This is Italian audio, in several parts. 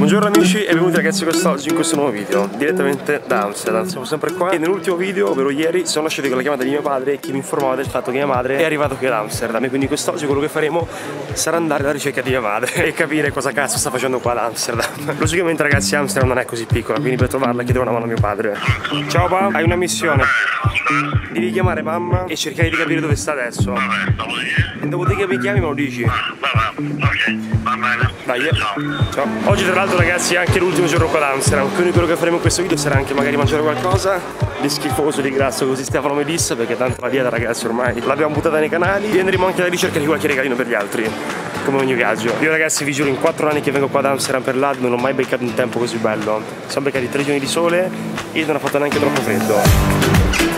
Buongiorno amici e benvenuti ragazzi quest'oggi in questo nuovo video direttamente da Amsterdam. Siamo sempre qua e nell'ultimo video, ovvero ieri, sono uscito con la chiamata di mio padre che mi informava del fatto che mia madre è arrivata qui ad Amsterdam. E quindi quest'oggi quello che faremo sarà andare alla ricerca di mia madre e capire cosa cazzo sta facendo qua ad Amsterdam. Logicamente ragazzi Amsterdam non è così piccola, quindi per trovarla chiedo una mano a mio padre. Ciao pa, hai una missione. Devi chiamare mamma e cercare di capire dove sta adesso. E dopodiché mi chiami e me lo dici. Ok, va bene. Dai, ciao. Oggi tra l'altro ragazzi è anche l'ultimo giorno qua ad Amsterdam, quindi quello che faremo in questo video sarà anche magari mangiare qualcosa di schifoso, di grasso, così Stefano mi disse, perché tanto la dieta ragazzi ormai l'abbiamo buttata nei canali. E andremo anche alla ricerca di qualche regalino per gli altri, come ogni viaggio. Io ragazzi vi giuro, in 4 anni che vengo qua ad Amsterdam per l'AD non ho mai beccato un tempo così bello. Siamo beccati 3 giorni di sole e non ha fatto neanche troppo freddo.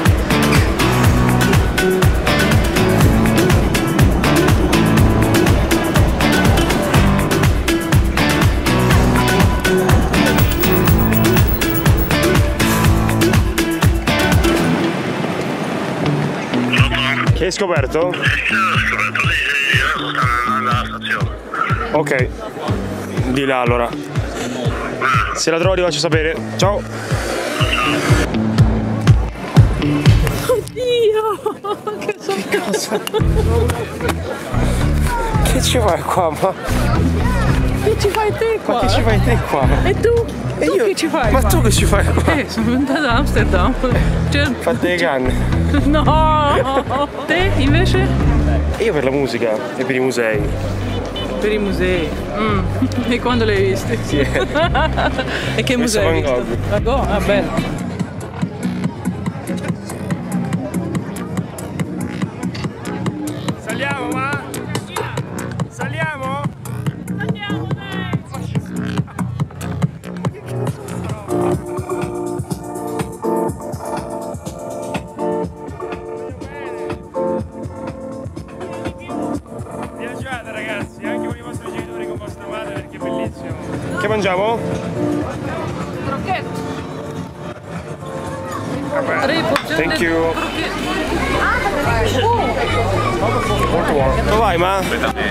Che hai scoperto? Ho scoperto lì, io sto andando alla stazione. Ok, di là allora. Se la trovo ti faccio sapere. Ciao. Oddio, che cosa? Che ci fai qua? Ma Che ci fai te qua? che ci fai te qua? E tu? E Tu io? che ci fai Ma qua? tu che ci fai qua? Sono venuta ad Amsterdam. Cioè, Fate le canne. no! Te invece? E io per la musica e per i musei. Per i musei. E quando li hai visti? Sì. E che Questo musei hai Van visto? Gogh. Van Gogh? Ah, bello. Saliamo ma? Saliamo? Andiamo, dai! Viaggiate ragazzi, anche con i vostri genitori, con vostra madre, perché è bellissimo. Che mangiamo? Croquette. Thank you. Molto buono. Dove vai ma?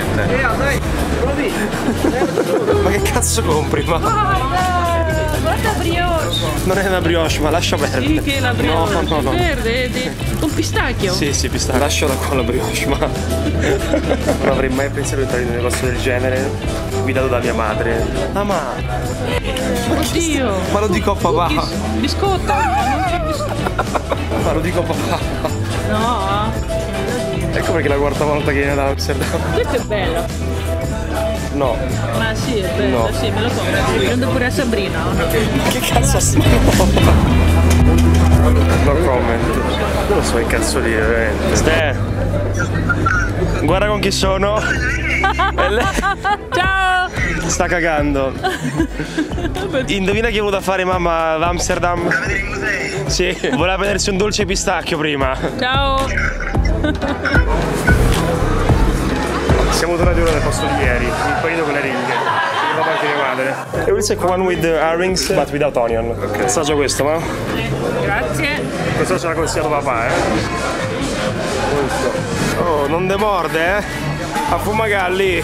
Ma che cazzo compri ma? Guarda brioche! Non è una brioche ma lascia perdere. Sì, che è la brioche? No. Verde, con pistacchio? Sì, pistacchio. Lasciala qua la brioche ma. Non avrei mai pensato di entrare in un negozio del genere guidato da mia madre. Ma Oddio! Ma lo dico a papà. Biscotto? Non c'è biscotto. Ma lo dico a papà. No, Ecco perché la quarta volta che viene ad Amsterdam. questo è bello. No. Ma sì, è bello, No. sì, me lo compro. Prendo pure a Sabrina. Che cazzo sta? No comment. Non so che cazzo dire veramente. Ste. Guarda con chi sono. E lei Ciao! sta cagando. Indovina chi è venuto a fare mamma ad Amsterdam? Vedere i musei? Sì, voleva vedersi un dolce pistacchio prima. Ciao! Siamo tornati ora nel posto di ieri, il panino con le righe. Ci anche mia madre. E we'll take one with the earrings but without onion. Ok. Assaggia questo, ma? Grazie. Questo ce l'ha consigliato papà, Questo. Oh, non demorde, A fumagalli.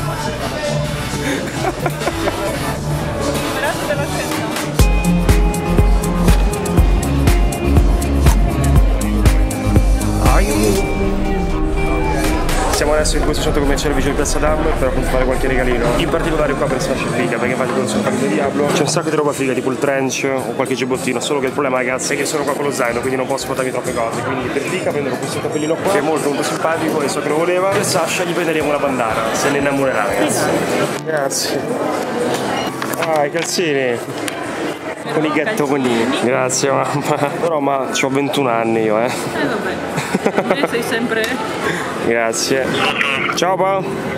Siamo adesso in questo centro commerciale vicino a Piazza Dam per appunto fare qualche regalino. In particolare qua per Sfascia Figa, perché infatti quando sono partito di Diablo c'è un sacco di roba figa, tipo il trench o qualche giubbottino. Solo che il problema ragazzi è che sono qua con lo zaino, quindi non posso portarmi troppe cose. Quindi per Figa prenderò questo cappellino qua, che è molto simpatico e so che lo voleva. Per Sasha gli prenderemo una bandana, se ne innamorerà ragazzi. Grazie. Ah, i calzini. Con i gattoni. Grazie mamma. Però ma ho 21 anni io, Vabbè. Sei sempre... Grazie. Ciao pa.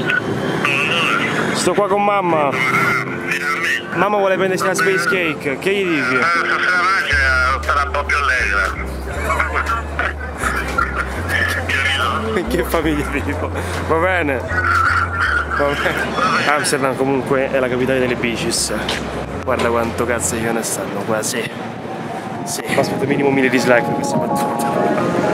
Sto qua con mamma. Mamma vuole prendersi la space cake. Che gli dici? Stasera mangia sarà un po' più allegra. Che famiglia vivo. Va bene. Va bene. Amsterdam comunque è la capitale delle beaches. Guarda quanto cazzo ce ne stanno qua, sì. Ma aspetta minimo 1000 dislike per questa battuta.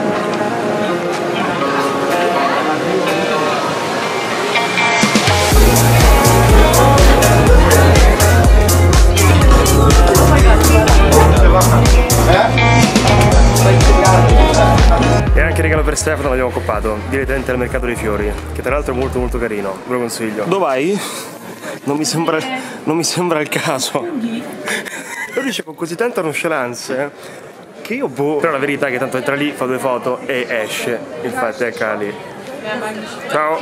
accoppato direttamente al mercato dei fiori, che tra l'altro è molto molto carino, ve lo consiglio. Dove vai? Non mi sembra il caso. Lo dice con così tanta nonchalance che io boh. Però la verità è che tanto entra lì, fa 2 foto e esce. Infatti eccola lì. Ciao.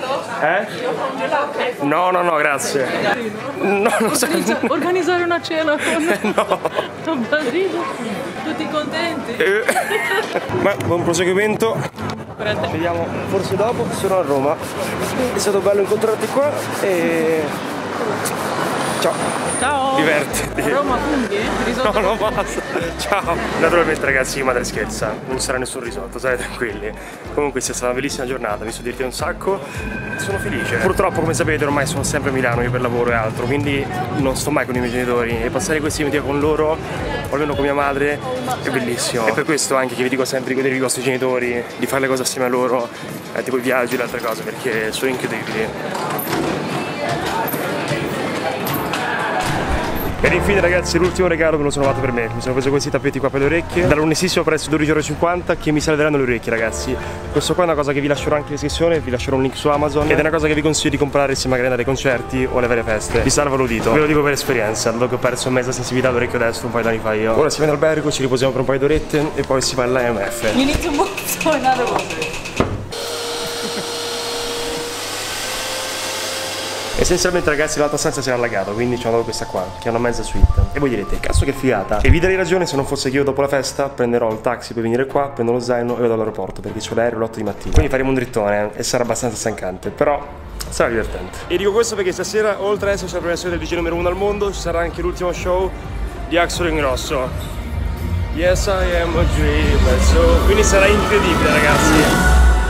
No, grazie. No, non so. Organizzare una cena con No. Basile. Tutti contenti. Ma buon proseguimento. Ci vediamo forse dopo, sono a Roma. È stato bello incontrarti qua e ciao. Ciao. Divertiti. Roma funghi? Risotto? No, basta. Ciao. Naturalmente ragazzi, madre scherza, non sarà nessun risotto, state tranquilli. Comunque sia stata una bellissima giornata, mi sono divertito un sacco e sono felice. Purtroppo, come sapete, ormai sono sempre a Milano io per lavoro e altro, quindi non sto mai con i miei genitori e passare questi momenti con loro, o almeno con mia madre, è bellissimo. E per questo anche che vi dico sempre di godervi i vostri genitori, di fare le cose assieme a loro, tipo i viaggi e le altre cose, perché sono incredibili. Ed infine ragazzi, l'ultimo regalo me lo sono fatto per me. Mi sono preso questi tappeti qua per le orecchie dall'onestissimo prezzo di 12,50 € che mi salveranno le orecchie ragazzi. Questo qua è una cosa che vi lascerò anche in descrizione, vi lascerò un link su Amazon ed è una cosa che vi consiglio di comprare se magari andate ai concerti o alle varie feste. Vi salva l'udito, ve lo dico per esperienza, dato che ho perso mezza sensibilità all'orecchio destro un paio d'anni fa io. Ora si va in albergo, ci riposiamo per un paio d'orette e poi si va all'AMF. You need to move so another one. Essenzialmente ragazzi l'altra stanza si era allagata, quindi ci ho dato questa qua, che è una mezza suite. E voi direte, cazzo che figata. E vi darei ragione se non fosse che io dopo la festa prenderò il taxi per venire qua, prendo lo zaino e vado all'aeroporto, perché c'ho l'aereo alle 8 di mattina. Quindi faremo un drittone e sarà abbastanza stancante, però sarà divertente. E dico questo perché stasera, oltre ad esserci la premiazione del DJ numero 1 al mondo, ci sarà anche l'ultimo show di Axel Ingrosso. Yes I am a dreamer, so... Quindi sarà incredibile ragazzi.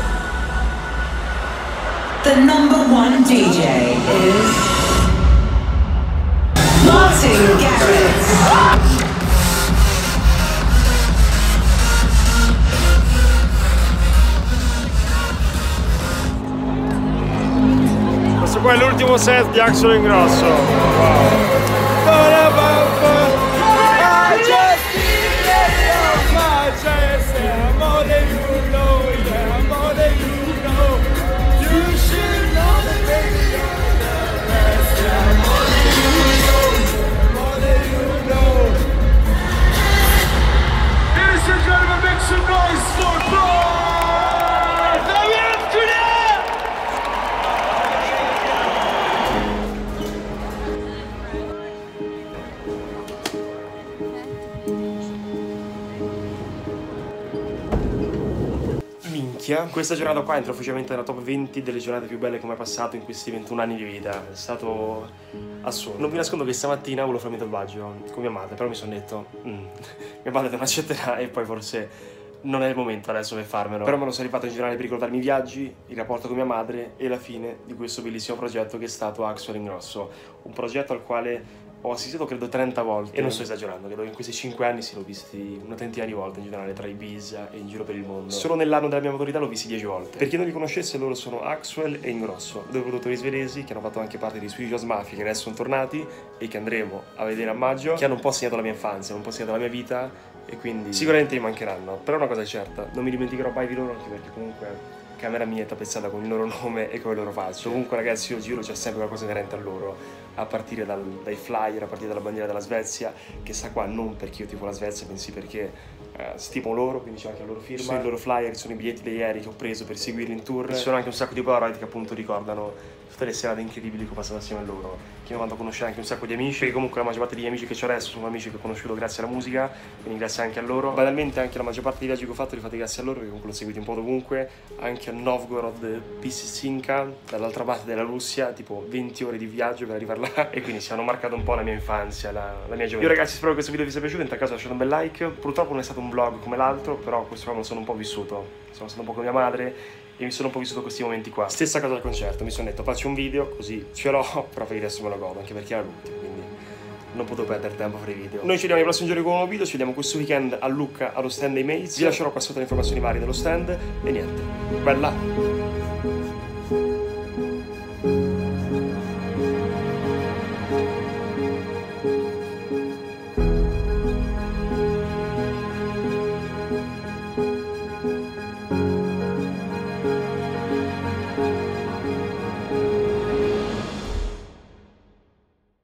The #1 DJ is Martin Garrix. Questo qua è l'ultimo set di Axel Ingrosso. Wow. Questa giornata qua entra ufficialmente nella top 20 delle giornate più belle che ho mai passato in questi 21 anni di vita. È stato assurdo. Non vi nascondo che stamattina volevo farmi il tatuaggio con mia madre, però mi sono detto mia madre non accetterà e poi forse non è il momento adesso per farmelo. Però me lo sono rifatto in generale per ricordarmi i viaggi, il rapporto con mia madre e la fine di questo bellissimo progetto che è stato Axel Ingrosso. Un progetto al quale ho assistito credo 30 volte e non sto esagerando, credo che in questi 5 anni sì l'ho visti una trentina di volte in generale tra Ibiza e in giro per il mondo. Solo nell'anno della mia maturità l'ho visti 10 volte. Per chi non li conoscesse, loro sono Axel e Ingrosso, 2 produttori svedesi che hanno fatto anche parte di Swedish Mafia, che adesso sono tornati e che andremo a vedere a maggio, che hanno un po' segnato la mia infanzia, un po' segnato la mia vita e quindi sicuramente mi mancheranno. Però una cosa è certa, non mi dimenticherò mai di loro, anche perché comunque camera mia è tappezzata con il loro nome e con le loro facce. Comunque ragazzi, io giro, c'è sempre qualcosa inerente a loro, a partire dai flyer, a partire dalla bandiera della Svezia, che sta qua non perché io tifo la Svezia, bensì perché stimo loro, quindi c'è anche la loro firma. Sono i loro flyer, sono i biglietti degli aerei che ho preso per seguirli in tour. Ci sono anche un sacco di Polaroid che appunto ricordano tutte le serate incredibili che ho passato assieme a loro, che mi hanno fatto conoscere anche un sacco di amici, perché comunque la maggior parte degli amici che ho adesso sono amici che ho conosciuto grazie alla musica, quindi grazie anche a loro. Banalmente anche la maggior parte dei viaggi che ho fatto li ho fatti grazie a loro, perché comunque l'ho seguito un po' dovunque, anche a Novgorod Piasetska, dall'altra parte della Russia, tipo 20 ore di viaggio per arrivare là, e quindi si hanno marcato un po' la mia infanzia, la mia gioventù. Io ragazzi spero che questo video vi sia piaciuto, in tal caso lasciate un bel like. Purtroppo non è stato un vlog come l'altro, però questo qua me lo sono un po' vissuto, sono stato un po' con mia madre e mi sono un po' vissuto questi momenti qua. Stessa cosa al concerto, mi sono detto faccio un video così ce l'ho, però per adesso me lo godo, anche perché era l'ultimo, quindi non potevo perdere tempo a fare i video. Noi ci vediamo nei prossimi giorni con un nuovo video, ci vediamo questo weekend a Lucca allo stand dei Mates. Vi lascerò qua sotto le informazioni varie dello stand e niente, bella!